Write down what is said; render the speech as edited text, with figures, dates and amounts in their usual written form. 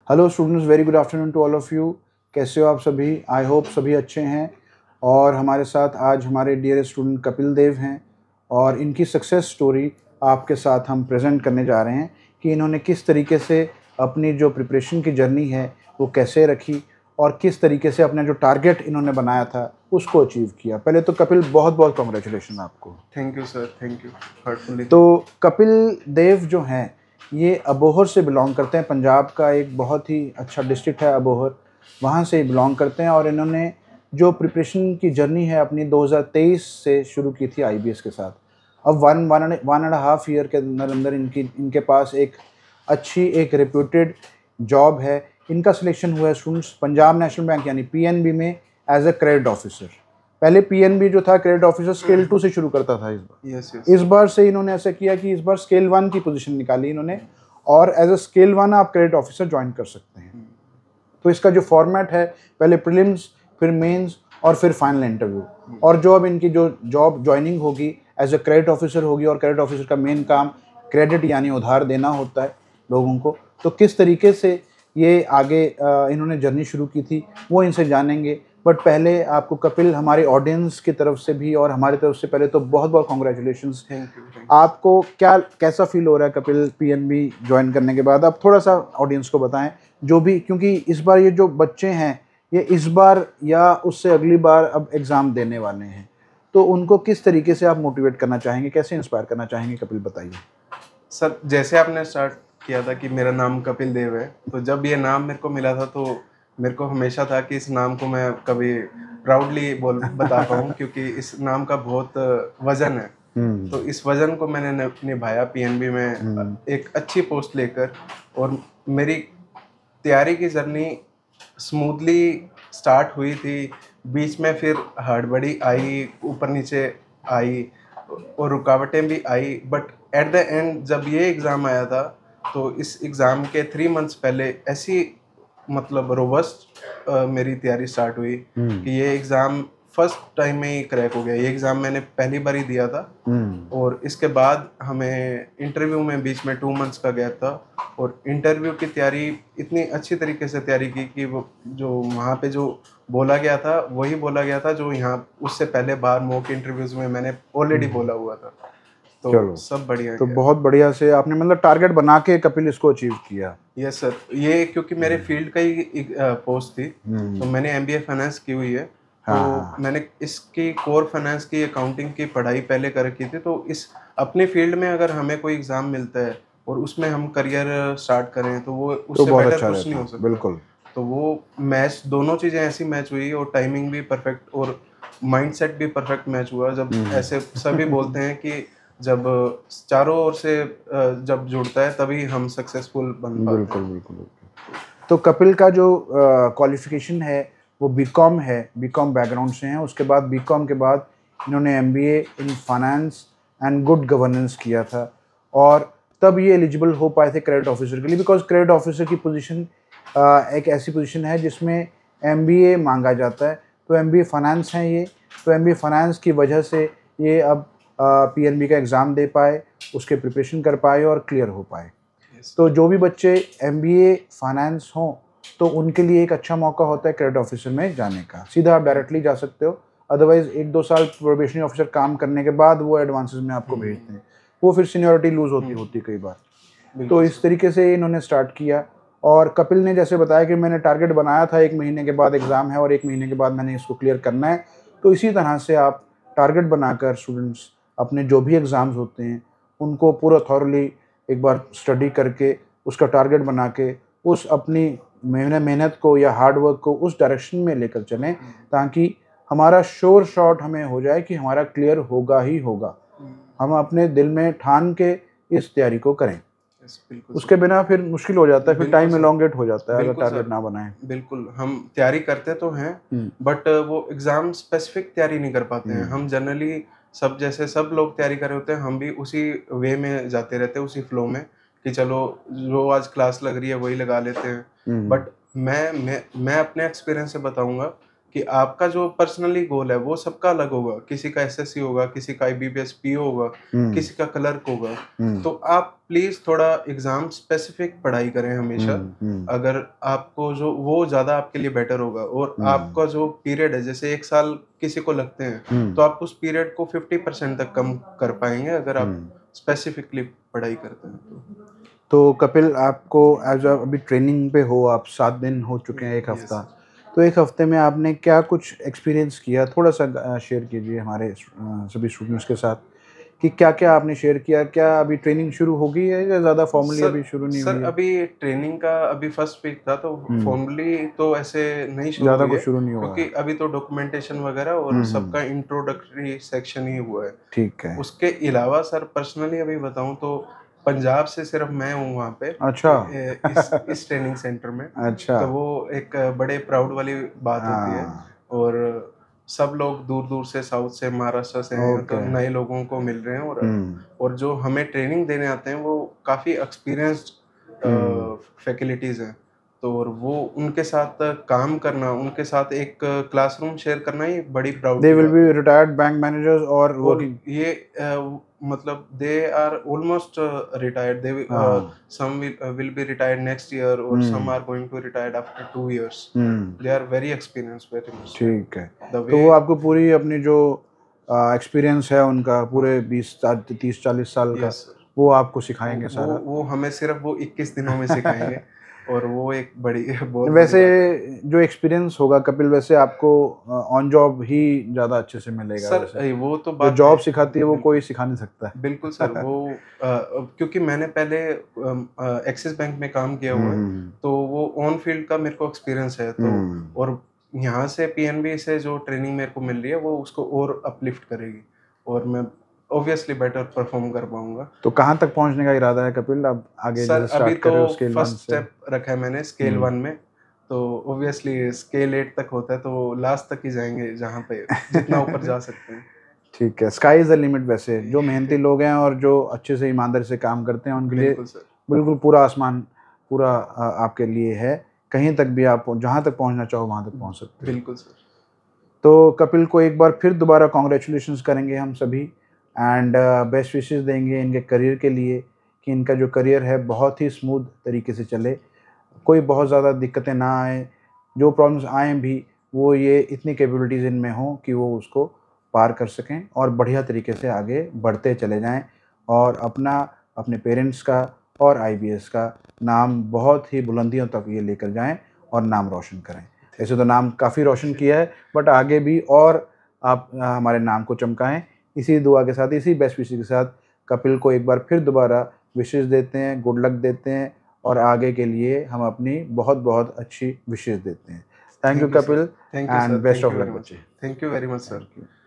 Hello students, very good afternoon to all of you. कैसे हो आप सभी? आई होप सभी अच्छे हैं। और हमारे साथ आज हमारे डियर स्टूडेंट कपिल देव हैं और इनकी सक्सेस स्टोरी आपके साथ हम प्रेजेंट करने जा रहे हैं कि इन्होंने किस तरीके से अपनी जो प्रिपरेशन की जर्नी है वो कैसे रखी और किस तरीके से अपना जो टारगेट इन्होंने बनाया था उसको अचीव किया। पहले तो कपिल बहुत बहुत कॉन्ग्रेचुलेशन आपको। Thank you sir, thank you heartfully. तो कपिल देव जो हैं ये अबोहर से बिलोंग करते हैं। पंजाब का एक बहुत ही अच्छा डिस्ट्रिक्ट है अबोहर, वहाँ से बिलोंग करते हैं। और इन्होंने जो प्रिपरेशन की जर्नी है अपनी 2023 से शुरू की थी आईबीएस के साथ। अब वन एंड हाफ ईयर के अंदर अंदर इनके पास एक अच्छी एक रेप्यूटेड जॉब है। इनका सिलेक्शन हुआ है स्टूडेंट्स पंजाब नेशनल बैंक यानी पीएनबी में एज अ क्रेडिट ऑफिसर। पहले पीएनबी जो था क्रेडिट ऑफिसर स्केल 2 से शुरू करता था। इस बार से इन्होंने ऐसा किया कि इस बार स्केल 1 की पोजीशन निकाली इन्होंने और एज अ स्केल 1 आप क्रेडिट ऑफिसर ज्वाइन कर सकते हैं। तो इसका जो फॉर्मेट है पहले प्रीलिम्स, फिर मेंस और फिर फाइनल इंटरव्यू। और जो अब इनकी जो जॉब ज्वाइनिंग होगी एज अ क्रेडिट ऑफिसर होगी और क्रेडिट ऑफिसर का मेन काम क्रेडिट यानी उधार देना होता है लोगों को। तो किस तरीके से ये आगे इन्होंने जर्नी शुरू की थी वो इनसे जानेंगे। बट पहले आपको कपिल हमारे ऑडियंस की तरफ से भी और हमारी तरफ से पहले तो बहुत बहुत कॉन्ग्रेचुलेशंस। Thank you. आपको कैसा फील हो रहा है कपिल पीएनबी ज्वाइन करने के बाद? आप थोड़ा सा ऑडियंस को बताएं जो भी, क्योंकि इस बार ये जो बच्चे हैं ये इस बार या उससे अगली बार अब एग्ज़ाम देने वाले हैं, तो उनको किस तरीके से आप मोटिवेट करना चाहेंगे, कैसे इंस्पायर करना चाहेंगे कपिल, बताइए। सर जैसे आपने स्टार्ट किया था कि मेरा नाम कपिल देव है, तो जब ये नाम मेरे को मिला था तो मेरे को हमेशा था कि इस नाम को मैं कभी प्राउडली बता पाऊँ क्योंकि इस नाम का बहुत वजन है। तो इस वजन को मैंने निभाया पीएनबी में एक अच्छी पोस्ट लेकर। और मेरी तैयारी की जर्नी स्मूथली स्टार्ट हुई थी। बीच में फिर हड़बड़ी आई, ऊपर नीचे आई और रुकावटें भी आई। बट एट द एंड जब ये एग्ज़ाम आया था तो इस एग्ज़ाम के 3 मंथ्स पहले ऐसी मतलब रोबस्ट मेरी तैयारी स्टार्ट हुई कि ये एग्ज़ाम फर्स्ट टाइम में ही क्रैक हो गया। ये एग्ज़ाम मैंने पहली बार ही दिया था। और इसके बाद हमें इंटरव्यू में बीच में 2 मंथ्स का गैप था। और इंटरव्यू की तैयारी इतनी अच्छी तरीके से तैयारी की कि वो जो वहाँ पे जो बोला गया था वही बोला गया था जो यहाँ उससे पहले बार मॉक इंटरव्यूज़ में मैंने ऑलरेडी बोला हुआ था। तो चलो, सब बढ़िया तो गया। बहुत बढ़िया से आपने मतलब टारगेट बना के कपिल इसको अचीव किया। यस सर, ये क्योंकि मेरे फील्ड का ही एक पोस्ट थी, तो मैंने एमबीए फाइनेंस की हुई है। तो मैंने इसकी कोर फाइनेंस की अकाउंटिंग की पढ़ाई पहले कर रखी थी। तो इस अपने फील्ड में अगर हमें कोई एग्ज़ाम मिलता है और उसमें हम करियर स्टार्ट करें तो वो उससे बहुत बेटर अच्छा कुछ नहीं हो रहता, सकता। बिल्कुल। तो वो मैच, दोनों चीज़ें ऐसी मैच हुई और टाइमिंग भी परफेक्ट और माइंडसेट भी परफेक्ट मैच हुआ। जब ऐसे सभी बोलते हैं कि जब चारों ओर से जब जुड़ता है तभी हम सक्सेसफुल बन पाते हैं। बिल्कुल बिल्कुल बिल्कुल। तो कपिल का जो क्वालिफिकेशन है वो बीकॉम है, बीकॉम बैकग्राउंड से हैं। उसके बाद बीकॉम के बाद इन्होंने MBA in finance and good governance किया था और तब ये एलिजिबल हो पाए थे क्रेडिट ऑफिसर के लिए। बिकॉज क्रेडिट ऑफिसर की पोजीशन एक ऐसी पोजीशन है जिसमें एमबीए मांगा जाता है। तो एमबीए फाइनेंस है ये, तो एमबीए फाइनेंस की वजह से ये अब पीएनबी का एग्ज़ाम दे पाए, उसके प्रिपरेशन कर पाए और क्लियर हो पाए। तो जो भी बच्चे एमबीए फाइनेंस हों तो उनके लिए एक अच्छा मौका होता है क्रेडिट ऑफिसर में जाने का। सीधा आप डायरेक्टली जा सकते हो, अदरवाइज़ 1-2 साल प्रोबेशनरी ऑफिसर काम करने के बाद वो एडवांसेस में आपको भेजते हैं, वो फिर सीनियरिटी लूज़ होती कई बार। तो इस तरीके से इन्होंने स्टार्ट किया। और कपिल ने जैसे बताया कि मैंने टारगेट बनाया था 1 महीने के बाद एग्ज़ाम है और 1 महीने के बाद मैंने इसको क्लियर करना है। तो इसी तरह से आप टारगेट बनाकर स्टूडेंट्स अपने जो भी एग्ज़ाम्स होते हैं उनको पूरा थॉरली एक बार स्टडी करके उसका टारगेट बना के उस अपनी मेहनत को या हार्ड वर्क को उस डायरेक्शन में लेकर चलें ताकि हमारा श्योर शॉट हमें हो जाए कि हमारा क्लियर होगा ही होगा। हम अपने दिल में ठान के इस तैयारी को करें। उसके बिना फिर मुश्किल हो जाता है, फिर टाइम एलोंगेट हो जाता है अगर टारगेट ना बनाएं। बिल्कुल, हम तैयारी करते तो हैं बट वो एग्ज़ाम स्पेसिफिक तैयारी नहीं कर पाते हैं। हम जनरली सब जैसे सब लोग तैयारी कर रहे होते हैं, हम भी उसी वे में जाते रहते हैं, उसी फ्लो में कि चलो जो आज क्लास लग रही है वही लगा लेते हैं। बट मैं अपने एक्सपीरियंस से बताऊंगा कि आपका जो पर्सनली गोल है वो सबका अलग होगा, किसी का एसएससी होगा, किसी का आईबीपीएस पीओ होगा, किसी का क्लर्क होगा। तो आप प्लीज थोड़ा एग्जाम स्पेसिफिक पढ़ाई करें हमेशा। अगर आपको जो वो ज्यादा आपके लिए बेटर होगा, और आपका जो पीरियड है, जैसे 1 साल किसी को लगते हैं, तो आप उस पीरियड को 50% तक कम कर पाएंगे अगर आप स्पेसिफिकली पढ़ाई करते हैं। तो कपिल, आपको एज अभी ट्रेनिंग पे हो आप, 7 दिन हो चुके हैं, एक हफ्ता। तो एक हफ्ते में आपने क्या कुछ एक्सपीरियंस किया, थोड़ा सा शेयर कीजिए हमारे सभी स्टूडेंट्स के साथ कि क्या क्या आपने शेयर किया। क्या अभी ट्रेनिंग शुरू हो गई है या ज़्यादा फॉर्मली अभी शुरू नहीं हुई सर है? अभी ट्रेनिंग का अभी फर्स्ट वीक था, तो फॉर्मली तो ऐसे नहीं शुरू ज़्यादा हुई कुछ है, शुरू नहीं हुआ क्योंकि है। अभी तो डॉक्यूमेंटेशन वगैरह और सबका इंट्रोडक्टरी सेक्शन ही हुआ है। ठीक है। उसके अलावा सर पर्सनली अभी बताऊं तो पंजाब से सिर्फ मैं हूँ वहाँ पे, अच्छा। इस ट्रेनिंग सेंटर में। अच्छा। तो वो एक बड़े प्राउड वाली बात होती है। हाँ। और सब लोग दूर दूर से, साउथ से, महाराष्ट्र से हैं, तो ओके। नए लोगों को मिल रहे हैं। और जो हमें ट्रेनिंग देने आते हैं वो काफ़ी एक्सपीरियंस्ड फैकल्टीज़ हैं। तो और वो उनके साथ काम करना, उनके साथ एक क्लासरूम शेयर करना, ही बड़ी प्राउड दे की विल बात बी है। रिटायर्ड बैंक मैनेजर्स और और वर्किंग। ये मतलब they are almost retired, they हाँ। some will be retired next year, or some are going to retire after 2 years. They are very experienced, very much. ठीक है। The तो वो way, आपको पूरी अपनी जो एक्सपीरियंस है उनका, पूरे 20 30 40 साल का, yes sir, वो आपको सिखाएंगे सारा। वो हमें सिर्फ वो 21 दिनों में सिखाएंगे। और वो एक बड़ी बहुत बड़ी वैसे बात है जो एक्सपीरियंस होगा कपिल, वैसे आपको ऑन जॉब ही ज़्यादा अच्छे से मिलेगा। सर। वैसे वो तो जो बात जॉब है, सिखाती है वो बिल्कुल कोई सिखा नहीं सकता है। बिल्कुल सर। वो क्योंकि मैंने पहले एक्सिस बैंक में काम किया हुआ है, तो वो ऑन फील्ड का मेरे को एक्सपीरियंस है। तो और यहाँ से पीएनबी से जो ट्रेनिंग मेरे को मिल रही है वो उसको और अपलिफ्ट करेगी, और मैं ऑब्वियसली बेटर परफॉर्म कर पाऊंगा। तो कहाँ तक पहुँचने का इरादा है कपिल? अब आगे सर जैसे अभी स्टार्ट तो कर रहे हो स्केल 1 फर्स्ट से। स्टेप रखा है मैंने स्केल 1 में, तो ऑब्वियसली स्केल 8 तक होता है, तो लास्ट तक ही जाएंगे, जहाँ पे जितना ऊपर जा सकते हैं। ठीक है, स्काई इज़ द लिमिट। वैसे जो मेहनती लोग हैं और जो अच्छे से ईमानदारी से काम करते हैं उनके लिए बिल्कुल सर, बिल्कुल पूरा आसमान, पूरा आपके लिए है। कहीं तक भी आप जहाँ तक पहुँचना चाहो वहाँ तक पहुँच सकते हो। बिल्कुल सर। तो कपिल को एक बार फिर दोबारा कॉन्ग्रेचुलेशंस करेंगे हम सभी, एंड बेस्ट विशेस देंगे इनके करियर के लिए कि इनका जो करियर है बहुत ही स्मूथ तरीके से चले, कोई बहुत ज़्यादा दिक्कतें ना आए। जो प्रॉब्लम्स आएँ भी वो ये इतनी कैपेबिलिटीज़ इनमें हों कि वो उसको पार कर सकें और बढ़िया तरीके से आगे बढ़ते चले जाएं, और अपने पेरेंट्स का और आईबीएस का नाम बहुत ही बुलंदियों तक ये लेकर जाएं और नाम रोशन करें। ऐसे तो नाम काफ़ी रोशन किया है, बट आगे भी और आप हमारे नाम को चमकाएं। इसी दुआ के साथ, इसी बेस्ट विशेस के साथ कपिल को एक बार फिर दोबारा विशेस देते हैं, गुड लक देते हैं, और आगे के लिए हम अपनी बहुत बहुत अच्छी विशेस देते हैं। Thank you Kapil, thank you and sir, best thank of you luck very much, बच्चे। Thank you very much sir. Thank you.